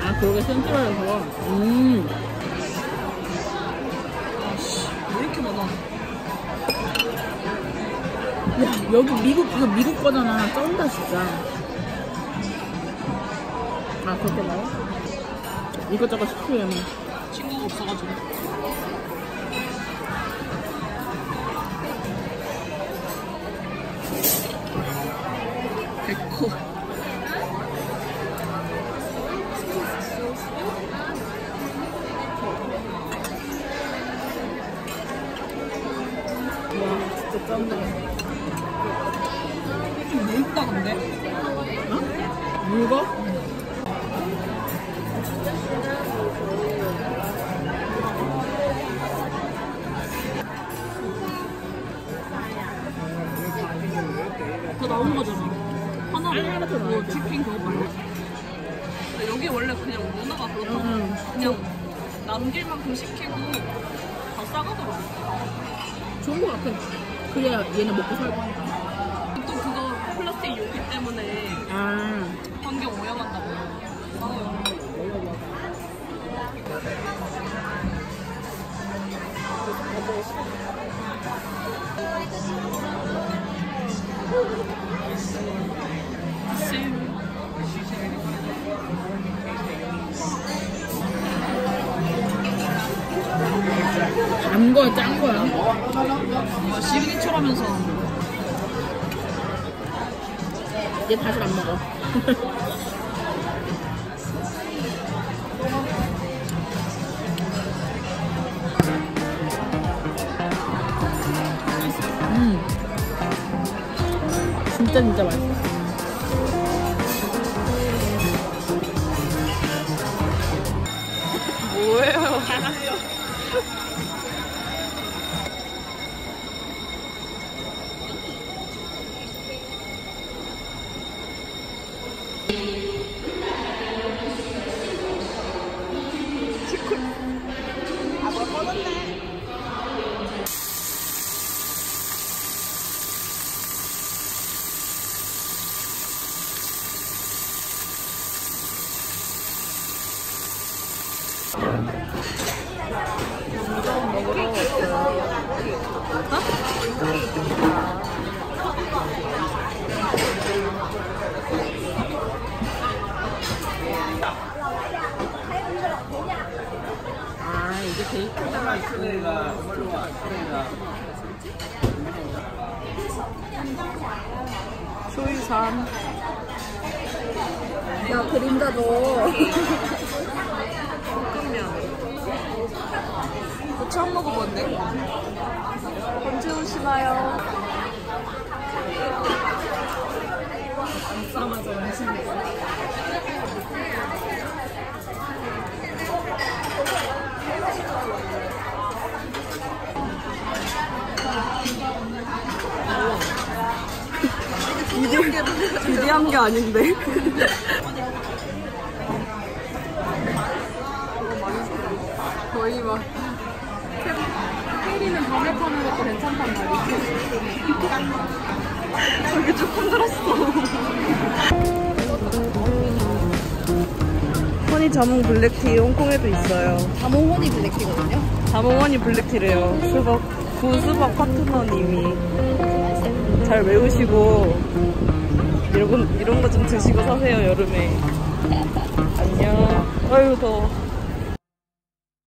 아, 그러게 센트럴에서. 아씨, 왜 이렇게 많아? 야, 여기 이거 미국 거잖아. 쩐다, 진짜. 아, 그렇게 먹어? 이것저것 시키면. 친구가 없어가지고. 백호. 와, 진짜 쩐다. 좀 묽다 근데? 어? 물거? 더 나온 거잖아. 하나 더 뭐 나오지. 치킨 그거 말고. 근데 여기 원래 그냥 문화가 그렇다고. 그냥 남길 만큼 시키고 다 싸가더라고. 좋은 거 같아. 그래야 얘는 먹고 살고. 또 그거 플라스틱 용기 때문에 아. 환경 오염한다고. 싸워요. 단 거야, 짠 거야? 뭔가 시그니처라면서. 얘 다시 안 먹어. 진짜 맛있어. 뭐예요? 아, 이게 데이트가 있고. 초이삼. 야, 그림자 줘. 볶음면. 처음 먹어봤네. 언제 오시나요? 안 싸맞아 음식이. 기대한 게 아닌데. 거의 막 혜리는 밤에 파는 것도 괜찮단 말이지. 저게 조금 들었어. 허니 자몽 블랙티 홍콩에도 있어요. 자몽 허니 블랙티거든요? 자몽 허니 블랙티래요. 구수박 파트너님이 잘 외우시고 이런 거 좀 드시고 사세요, 여름에. 안녕. 아유 더워.